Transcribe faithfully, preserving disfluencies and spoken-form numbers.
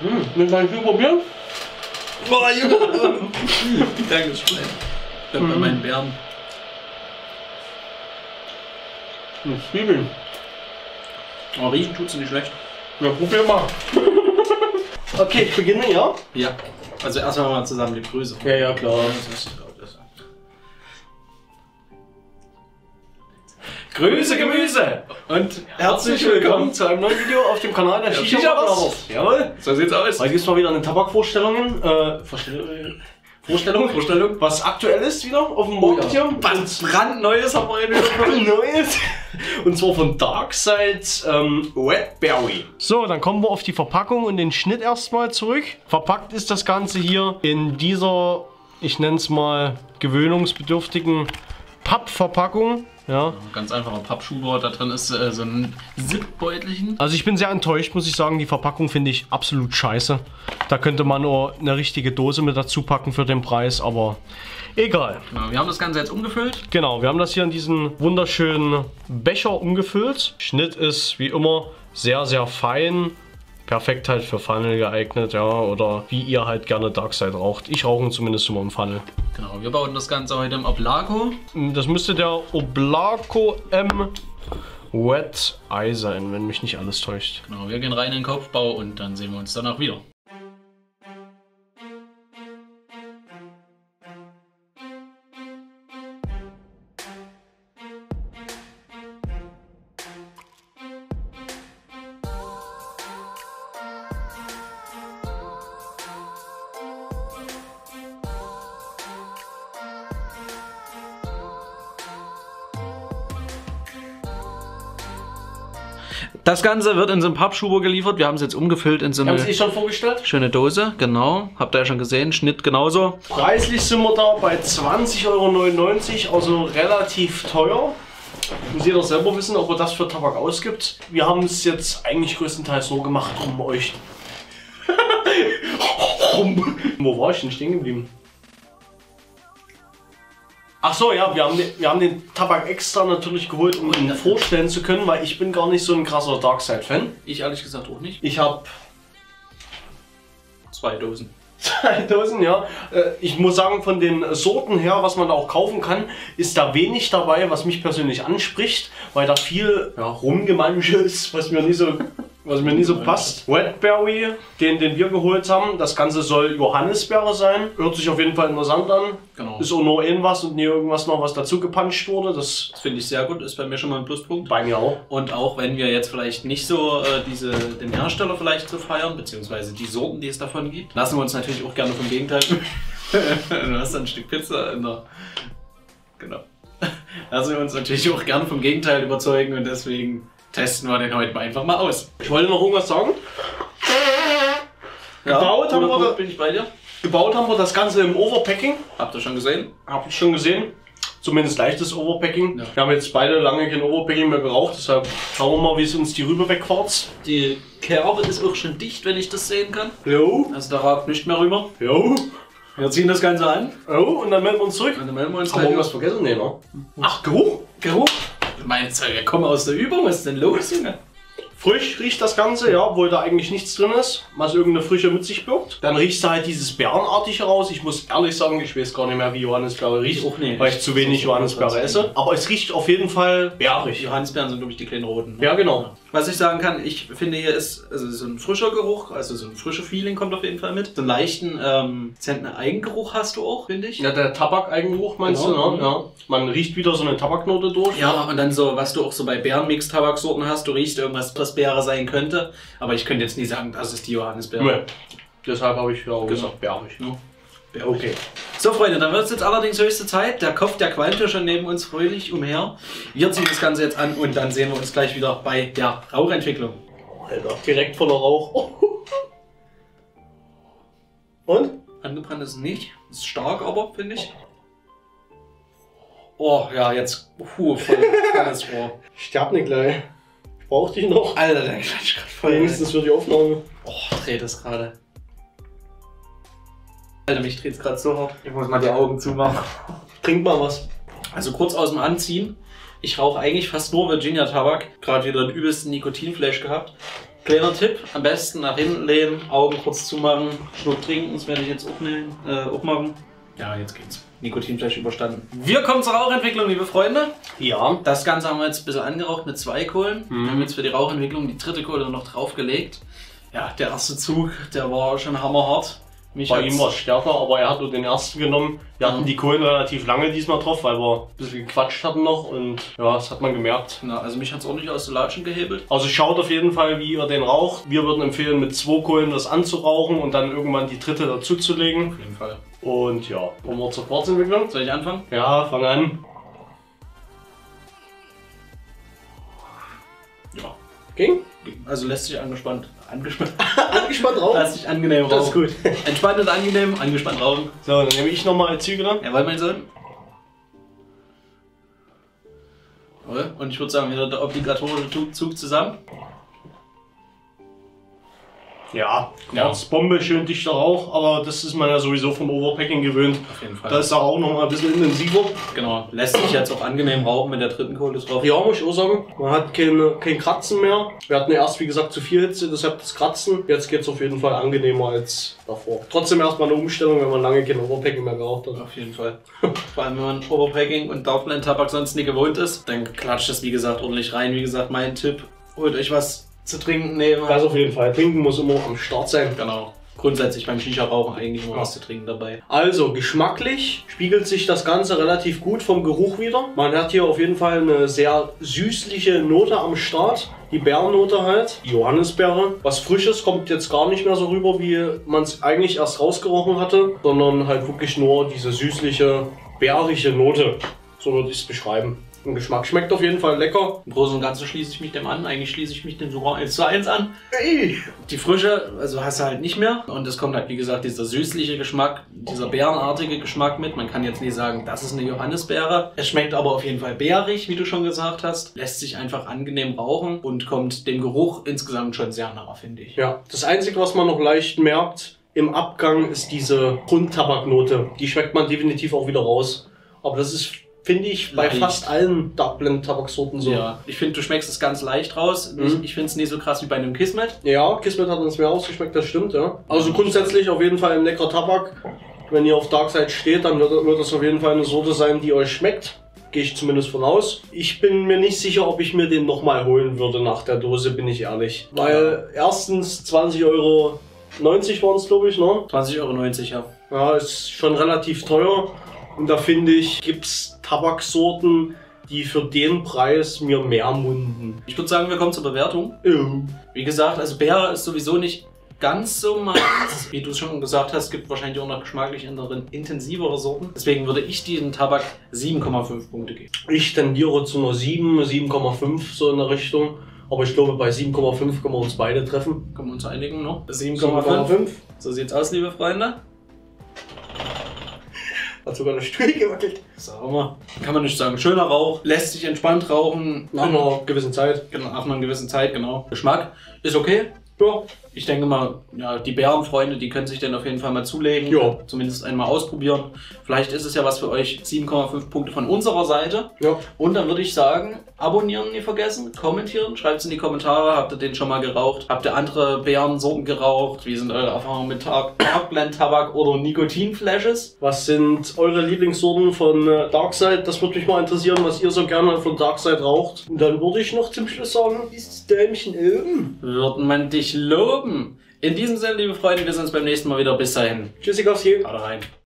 Hm, den kann ich nur probieren. Boah, Junge! Dankeschön. Ich bleib bei meinen Beeren. Mit Zwiebeln. Aber riechen tut sie nicht schlecht. Ja, probier mal. Okay, ich beginne, ja? Ja. Also erstmal mal zusammen die Größe. Ja, ja, klar. Grüße Gemüse und herzlich willkommen zu einem neuen Video auf dem Kanal der Shisha Brothers. Jawohl, so sieht's aus. Heute gibt es mal wieder eine Tabakvorstellungen. Äh, Vorstell Vorstellung, Vorstellung, was aktuell ist wieder auf dem Markt hier. Was brandneues haben wir hier. Neues. Und zwar von Darkside ähm, Red Berry. So, dann kommen wir auf die Verpackung und den Schnitt erstmal zurück. Verpackt ist das Ganze hier in dieser, ich nenne es mal, gewöhnungsbedürftigen Pappverpackung. Ja. Ganz einfacher Pappschuber, da drin ist äh, so ein Zip-Beutelchen. Also ich bin sehr enttäuscht, muss ich sagen. Die Verpackung finde ich absolut scheiße. Da könnte man nur eine richtige Dose mit dazu packen für den Preis, aber egal. Genau, wir haben das Ganze jetzt umgefüllt. Genau, wir haben das hier in diesen wunderschönen Becher umgefüllt. Schnitt ist wie immer sehr, sehr fein. Perfekt halt für Funnel geeignet, ja, oder wie ihr halt gerne Darkside raucht. Ich rauche zumindest immer im Funnel. Genau, wir bauen das Ganze heute im Oblaco. Das müsste der Oblaco M Wet Eye sein, wenn mich nicht alles täuscht. Genau, wir gehen rein in den Kopfbau und dann sehen wir uns danach wieder. Das Ganze wird in so einem Pappschuber geliefert. Wir haben es jetzt umgefüllt in so eine Haben Sie sich schon vorgestellt? schöne Dose. Genau, habt ihr ja schon gesehen. Schnitt genauso. Preislich sind wir da bei zwanzig Euro neunundneunzig, also relativ teuer. Muss jeder selber wissen, ob er das für Tabak ausgibt. Wir haben es jetzt eigentlich größtenteils nur gemacht, um euch... Wo war ich denn stehen geblieben? Ach so, ja, wir haben, den, wir haben den Tabak extra natürlich geholt, um ihn vorstellen zu können, weil ich bin gar nicht so ein krasser Darkside-Fan. Ich ehrlich gesagt auch nicht. Ich habe zwei Dosen. zwei Dosen, ja. Ich muss sagen, von den Sorten her, was man da auch kaufen kann, ist da wenig dabei, was mich persönlich anspricht, weil da viel ja, Rumgemansche ist, was mir nie so... Was mir nie so passt. Red Berry, den, den wir geholt haben. Das Ganze soll Johannisbeere sein. Hört sich auf jeden Fall interessant an. Genau. Ist auch nur irgendwas und nie irgendwas noch, was dazu gepanscht wurde. Das, das finde ich sehr gut. Ist bei mir schon mal ein Pluspunkt. Bei mir auch. Und auch wenn wir jetzt vielleicht nicht so äh, diese, den Hersteller vielleicht so feiern, beziehungsweise die Sorten, die es davon gibt, lassen wir uns natürlich auch gerne vom Gegenteil. Du hast ein Stück Pizza in der... Genau. Lassen wir uns natürlich auch gerne vom Gegenteil überzeugen und deswegen... testen wir den heute einfach mal aus. Ich wollte noch irgendwas sagen. Ja, gebaut, haben wir, bin ich bei dir. gebaut haben wir das Ganze im Overpacking. Habt ihr schon gesehen? Hab ich schon gesehen. Zumindest leichtes Overpacking. Ja. Wir haben jetzt beide lange kein Overpacking mehr geraucht, deshalb schauen wir mal, wie es uns die Rübe wegquarzt. Die Kerbe ist auch schon dicht, wenn ich das sehen kann. Jo. Also da ragt nicht mehr rüber. Jo. Wir ziehen das Ganze an. Oh, und dann melden wir uns zurück. Und dann melden wir uns Haben wir irgendwas vergessen? Nee, ne? Ach, Geruch. Geruch. Meinst du, wir kommen aus der Übung? Was ist denn los, Junge? Frisch riecht das Ganze, ja, obwohl da eigentlich nichts drin ist, was irgendeine Frische mit sich birgt. Dann riechst du halt dieses Beerenartige raus. Ich muss ehrlich sagen, ich weiß gar nicht mehr, wie Johannisbeere riecht, Ich auch nicht. weil ich zu wenig Johannisbeere esse. Aber es riecht auf jeden Fall beerig. Johannisbeeren sind, glaube ich, die kleinen roten. Ne? Ja, genau. Was ich sagen kann, ich finde, hier ist also so ein frischer Geruch, also so ein frischer Feeling kommt auf jeden Fall mit. So einen leichten ähm, Zentner-Eigengeruch hast du auch, finde ich. Ja, der Tabak-Eigengeruch meinst Genau. du, ne? Ja. Man riecht wieder so eine Tabaknote durch. Ja, und dann so, was du auch so bei Bärenmix-Tabaksorten hast, du riechst irgendwas, was Beere sein könnte. Aber ich könnte jetzt nie sagen, das ist die Johannisbeere. Nee. Deshalb habe ich ja auch Genau. gesagt, beerig. Ja. Beerig. Okay. So Freunde, dann wird es jetzt allerdings höchste Zeit. Der Kopf, der qualmt ja schon neben uns fröhlich umher. Wir ziehen das Ganze jetzt an und dann sehen wir uns gleich wieder bei der Rauchentwicklung. Alter, direkt voller Rauch. Und? Angebrannt ist es nicht. Ist stark aber, finde ich. Oh, ja, jetzt puh, voll, volles Rohr. Ich sterb nicht gleich. Ich brauch dich noch. Alter, der klatscht gerade voll. Wenigstens für die Aufnahme. Oh, dreht das gerade. Alter, mich dreht es gerade so hart. Ich muss mal die Augen zumachen. Trink mal was. Also kurz aus dem Anziehen. Ich rauche eigentlich fast nur Virginia-Tabak. Gerade wieder den übelsten Nikotinflash gehabt. Kleiner Tipp, am besten nach hinten lehnen, Augen kurz zumachen, Schluck trinken, das werde ich jetzt auch, nehmen, äh, auch machen. Ja, jetzt geht's. Nikotinfleisch überstanden. Wir kommen zur Rauchentwicklung, liebe Freunde. Ja. Das Ganze haben wir jetzt ein bisschen angeraucht mit zwei Kohlen. Mhm. Wir haben jetzt für die Rauchentwicklung die dritte Kohle noch draufgelegt. Ja, der erste Zug, der war schon hammerhart. Mich Bei ihm war es stärker, aber er hat nur den ersten genommen. Wir hatten Mhm. die Kohlen relativ lange diesmal drauf, weil wir ein bisschen gequatscht hatten noch und ja, das hat man gemerkt. Na, also mich hat es ordentlich aus der Latschen gehebelt. Also schaut auf jeden Fall, wie ihr den raucht. Wir würden empfehlen, mit zwei Kohlen das anzurauchen und dann irgendwann die dritte dazuzulegen. Auf jeden Fall. Und ja, kommen wir zur Quarzentwicklung. Soll ich anfangen? Ja, fang an. Ja. Ging? Also lässt sich angespannt. Angespannt. Angespannt rauchen? Lässt sich angenehm rauchen. Das ist gut. Entspannt und angenehm, angespannt rauchen. So, dann nehme ich nochmal Zügel. Jawohl, mein Sohn. Jawohl. Und ich würde sagen, wieder der obligatorische Zug zusammen. Ja, Quarzbombe, schön dichter Rauch, aber das ist man ja sowieso vom Overpacking gewöhnt. Auf jeden Fall. Da ist der Rauch noch mal ein bisschen intensiver. Genau. Lässt sich jetzt auch angenehm rauchen mit der dritten Kohle drauf. Ja, muss ich auch sagen, man hat keine, kein Kratzen mehr. Wir hatten ja erst, wie gesagt, zu viel Hitze, deshalb das Kratzen. Jetzt geht es auf jeden Fall angenehmer als davor. Trotzdem erstmal eine Umstellung, wenn man lange kein Overpacking mehr geraucht hat. Auf jeden Fall. Vor allem, wenn man Overpacking und Darkblend-Tabak sonst nie gewohnt ist, dann klatscht das, wie gesagt, ordentlich rein. Wie gesagt, mein Tipp, holt euch was zu trinken nehmen. Das auf jeden Fall. Trinken muss immer am Start sein. Genau. Grundsätzlich beim Shisha-Rauchen eigentlich immer was zu trinken dabei. Also, geschmacklich spiegelt sich das Ganze relativ gut vom Geruch wieder. Man hat hier auf jeden Fall eine sehr süßliche Note am Start. Die Beerennote halt, die Johannisbeere. Was Frisches kommt jetzt gar nicht mehr so rüber, wie man es eigentlich erst rausgerochen hatte, sondern halt wirklich nur diese süßliche, beerige Note. So würde ich es beschreiben. Im Geschmack schmeckt auf jeden Fall lecker. Im Großen und Ganzen schließe ich mich dem an. Eigentlich schließe ich mich dem sogar eins zu eins an. Ey. Die Frische, also hast du halt nicht mehr. Und es kommt halt, wie gesagt, dieser süßliche Geschmack, dieser beerenartige Geschmack mit. Man kann jetzt nicht sagen, das ist eine Johannisbeere. Es schmeckt aber auf jeden Fall beerig, wie du schon gesagt hast. Lässt sich einfach angenehm rauchen und kommt dem Geruch insgesamt schon sehr nah, finde ich. Ja, das Einzige, was man noch leicht merkt im Abgang, ist diese Grundtabaknote. Die schmeckt man definitiv auch wieder raus. Aber das ist, finde ich, bei Leicht. fast allen Darkblend-Tabaksorten so. Ja, ich finde, du schmeckst es ganz leicht raus. Mhm. Ich, ich finde es nicht so krass wie bei einem Kismet. Ja, Kismet hat uns mehr ausgeschmeckt, das stimmt, ja. Also grundsätzlich auf jeden Fall ein leckerer Tabak. Wenn ihr auf Darkside steht, dann wird, wird das auf jeden Fall eine Sorte sein, die euch schmeckt. Gehe ich zumindest von aus. Ich bin mir nicht sicher, ob ich mir den nochmal holen würde nach der Dose, bin ich ehrlich. Weil erstens zwanzig Euro neunzig waren es, glaube ich, ne? zwanzig Euro neunzig, ja. Ja, ist schon relativ teuer. Und da finde ich, gibt es Tabaksorten, die für den Preis mir mehr munden. Ich würde sagen, wir kommen zur Bewertung. Oh. Wie gesagt, also Beere ist sowieso nicht ganz so meins. Wie du es schon gesagt hast, gibt wahrscheinlich auch noch geschmacklich andere, intensivere Sorten. Deswegen würde ich diesem Tabak sieben Komma fünf Punkte geben. Ich tendiere zu einer sieben, sieben Komma fünf so in der Richtung. Aber ich glaube, bei sieben Komma fünf können wir uns beide treffen. Können wir uns einigen noch? sieben Komma fünf. So sieht's aus, liebe Freunde. Hat sogar der Stuhl gewackelt. Sagen wir. Kann man nicht sagen. Schöner Rauch, lässt sich entspannt rauchen. Nach einer gewissen Zeit. Genau, nach einer gewissen Zeit, genau. Geschmack ist okay. Ja. Ich denke mal, ja, die Bärenfreunde, die können sich den auf jeden Fall mal zulegen. Ja. Zumindest einmal ausprobieren. Vielleicht ist es ja was für euch. sieben Komma fünf Punkte von unserer Seite. Ja. Und dann würde ich sagen, abonnieren nie vergessen, kommentieren, schreibt es in die Kommentare. Habt ihr den schon mal geraucht? Habt ihr andere Bärensorten geraucht? Wie sind eure Erfahrungen mit Darkblend-Tabak oder Nikotinflashes? Was sind eure Lieblingssorten von äh, Darkside? Das würde mich mal interessieren, was ihr so gerne von Darkside raucht. Und dann würde ich noch zum Schluss sagen, ist das Däumchen oben. Würden man dich loben. In diesem Sinne, liebe Freunde, wir sehen uns beim nächsten Mal wieder. Bis dahin. Tschüssikowski. Haut rein.